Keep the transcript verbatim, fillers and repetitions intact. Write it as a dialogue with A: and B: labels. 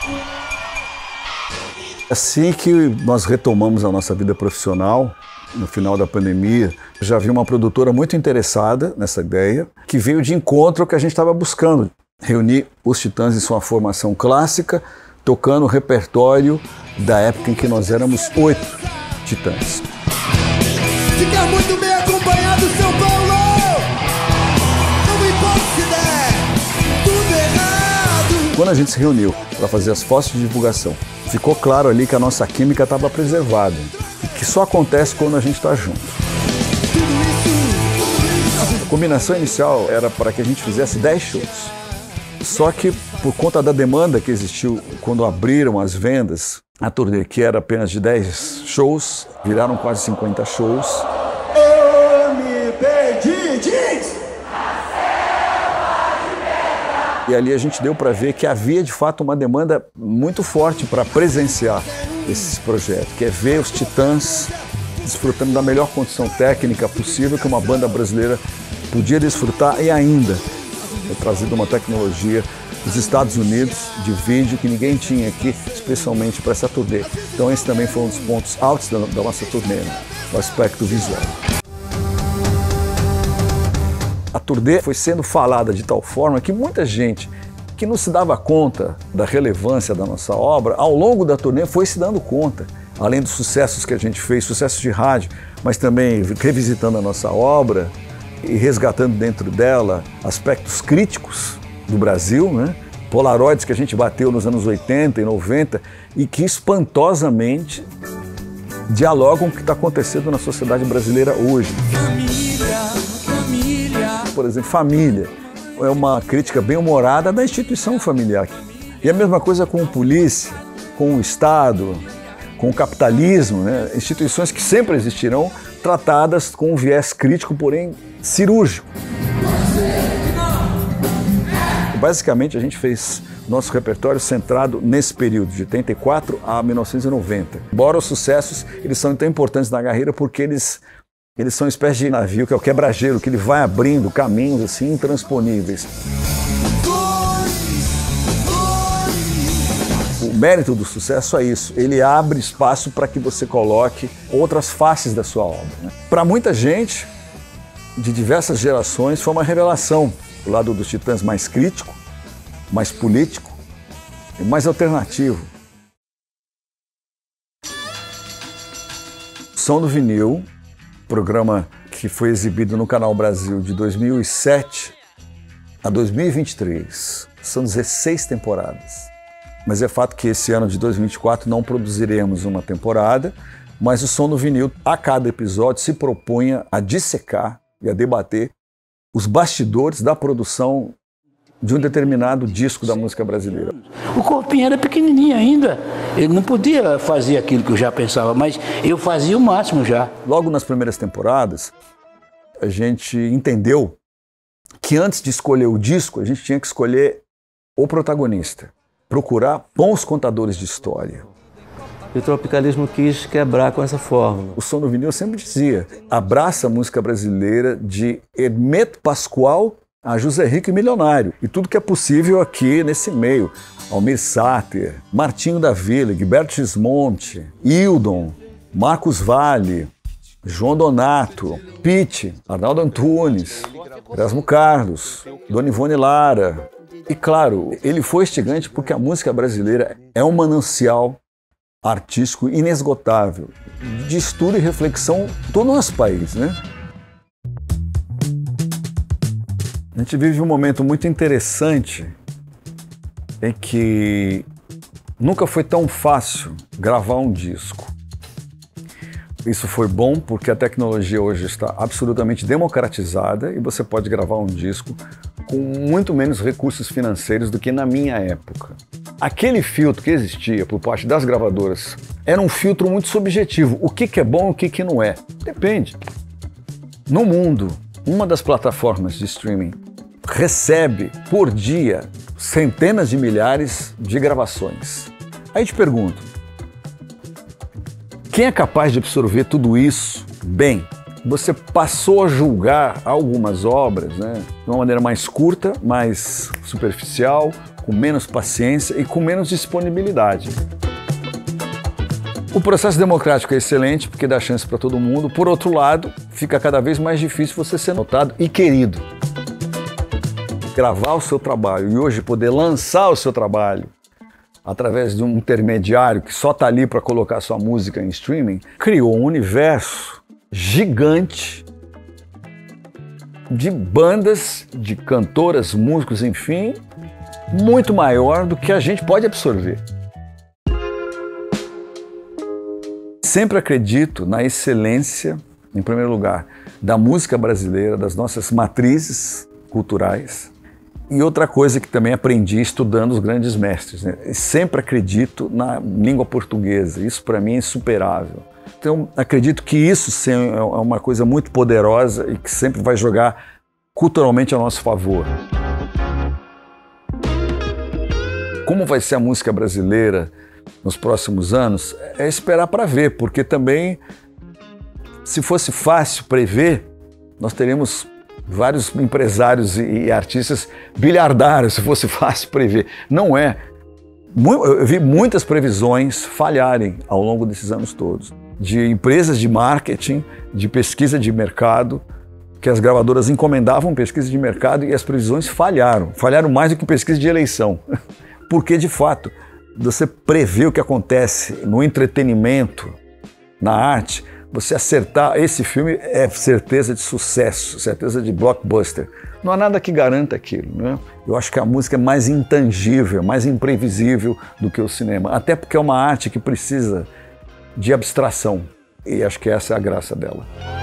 A: Assim que nós retomamos a nossa vida profissional, no final da pandemia, já vi uma produtora muito interessada nessa ideia, que veio de encontro ao que a gente estava buscando. Reunir os Titãs em sua formação clássica, tocando o repertório da época em que nós éramos oito Titãs.
B: Fica muito bem acompanhado, São Paulo! Não me importa se der tudo errado!
A: Quando a gente se reuniu para fazer as fotos de divulgação, ficou claro ali que a nossa química estava preservada, e que só acontece quando a gente está junto. A combinação inicial era para que a gente fizesse dez shows. Só que, por conta da demanda que existiu quando abriram as vendas, a turnê, que era apenas de dez shows, viraram quase cinquenta shows.
B: Eu me perdi, diz!
A: E ali a gente deu para ver que havia, de fato, uma demanda muito forte para presenciar esse projeto, que é ver os Titãs desfrutando da melhor condição técnica possível que uma banda brasileira podia desfrutar, e ainda é trazido uma tecnologia dos Estados Unidos de vídeo que ninguém tinha aqui, especialmente para essa turnê. Então esse também foi um dos pontos altos da, da nossa turnê, né? O aspecto visual. A turnê foi sendo falada de tal forma que muita gente que não se dava conta da relevância da nossa obra, ao longo da turnê foi se dando conta. Além dos sucessos que a gente fez, sucessos de rádio, mas também revisitando a nossa obra e resgatando dentro dela aspectos críticos do Brasil, né? Polaroids que a gente bateu nos anos oitenta e noventa e que espantosamente dialogam com o que está acontecendo na sociedade brasileira hoje.
B: Família, família.
A: Por exemplo, família é uma crítica bem humorada da instituição familiar. E a mesma coisa com a polícia, com o Estado, com o capitalismo, né? Instituições que sempre existirão, tratadas com um viés crítico, porém cirúrgico. Basicamente, a gente fez nosso repertório centrado nesse período, de oitenta e quatro a mil novecentos e noventa. Embora os sucessos, eles são tão importantes na carreira porque eles, eles são uma espécie de navio, que é o quebra-gelo, que ele vai abrindo caminhos assim intransponíveis. O mérito do sucesso é isso, ele abre espaço para que você coloque outras faces da sua obra, né? Para muita gente, de diversas gerações, foi uma revelação. O lado dos Titãs mais crítico, mais político e mais alternativo. Som do Vinil, programa que foi exibido no Canal Brasil de dois mil e sete a dois mil e vinte e três. São dezesseis temporadas. Mas é fato que esse ano de dois mil e vinte e quatro não produziremos uma temporada, mas o Som do Vinil, a cada episódio, se propunha a dissecar e a debater os bastidores da produção de um determinado disco da música brasileira.
C: O corpinho era pequenininho ainda, ele não podia fazer aquilo que eu já pensava, mas eu fazia o máximo já.
A: Logo nas primeiras temporadas, a gente entendeu que antes de escolher o disco, a gente tinha que escolher o protagonista, procurar bons contadores de história.
D: E o tropicalismo quis quebrar com essa fórmula.
A: O Som do Vinil sempre dizia, abraça a música brasileira de Hermeto Pascoal a José Rico e Milionário. E tudo que é possível aqui nesse meio. Almir Sater, Martinho da Vila, Gilberto Gismonti, Hildon, Marcos Valle, João Donato, Pitti, Arnaldo Antunes, Erasmo Carlos, Dona Ivone Lara. E claro, ele foi instigante porque a música brasileira é um manancial artístico inesgotável, de estudo e reflexão do nosso país, né? A gente vive um momento muito interessante em que nunca foi tão fácil gravar um disco. Isso foi bom porque a tecnologia hoje está absolutamente democratizada e você pode gravar um disco com muito menos recursos financeiros do que na minha época. Aquele filtro que existia por parte das gravadoras era um filtro muito subjetivo. O que que é bom e o que que não é? Depende. No mundo, uma das plataformas de streaming recebe por dia centenas de milhares de gravações. Aí te pergunto, quem é capaz de absorver tudo isso bem? Você passou a julgar algumas obras, né, de uma maneira mais curta, mais superficial, com menos paciência e com menos disponibilidade. O processo democrático é excelente porque dá chance para todo mundo. Por outro lado, fica cada vez mais difícil você ser notado e querido. Gravar o seu trabalho e hoje poder lançar o seu trabalho através de um intermediário que só está ali para colocar sua música em streaming, criou um universo gigante de bandas, de cantoras, músicos, enfim, muito maior do que a gente pode absorver. Sempre acredito na excelência, em primeiro lugar, da música brasileira, das nossas matrizes culturais. E outra coisa que também aprendi estudando os grandes mestres, né? Sempre acredito na língua portuguesa, isso para mim é insuperável. Então acredito que isso sim, é uma coisa muito poderosa e que sempre vai jogar culturalmente a nosso favor. Como vai ser a música brasileira nos próximos anos, é esperar para ver, porque também, se fosse fácil prever, nós teríamos vários empresários e artistas bilhardários, se fosse fácil prever. Não é. Eu vi muitas previsões falharem ao longo desses anos todos, de empresas de marketing, de pesquisa de mercado, que as gravadoras encomendavam pesquisa de mercado e as previsões falharam. Falharam mais do que pesquisa de eleição. Porque, de fato, você prevê o que acontece no entretenimento, na arte, você acertar, esse filme é certeza de sucesso, certeza de blockbuster. Não há nada que garanta aquilo, né? Eu acho que a música é mais intangível, mais imprevisível do que o cinema. Até porque é uma arte que precisa de abstração. E acho que essa é a graça dela.